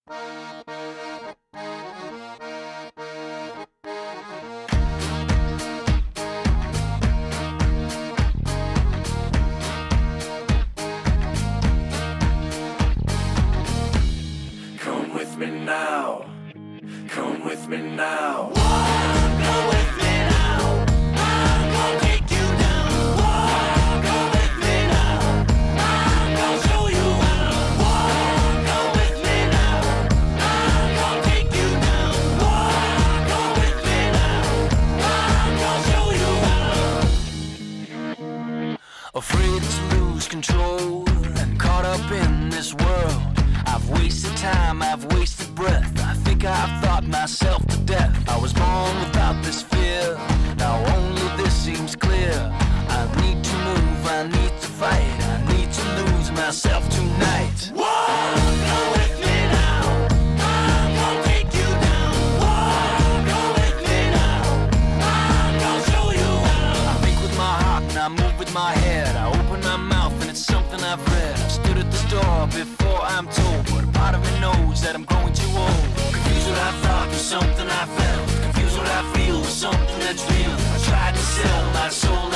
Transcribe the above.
Come with me now. Come with me now. Come with me now. I'm gonna take you down. Come with me now. I'm gonna show you how. Come with me now. I'm gonna take you down. Come with me now. I'm gonna show you how. Afraid to lose control and caught up in this world. I've wasted time, I've wasted breath. I think I've thought myself to death. I was born without this fear. Now only this seems clear. I need to move, I need to fight. I need to lose myself tonight. Come with me now. I'm gonna take you down. Come with me now. I'm gonna show you how. I think with my heart and I move with my head. I open my mouth and it's something I've read. I've stood at the door before I'm told, but a part of me knows that I'm growing too old. Confused what I thought with something I felt. Confused what I feel with something that's real. I tried to sell my soul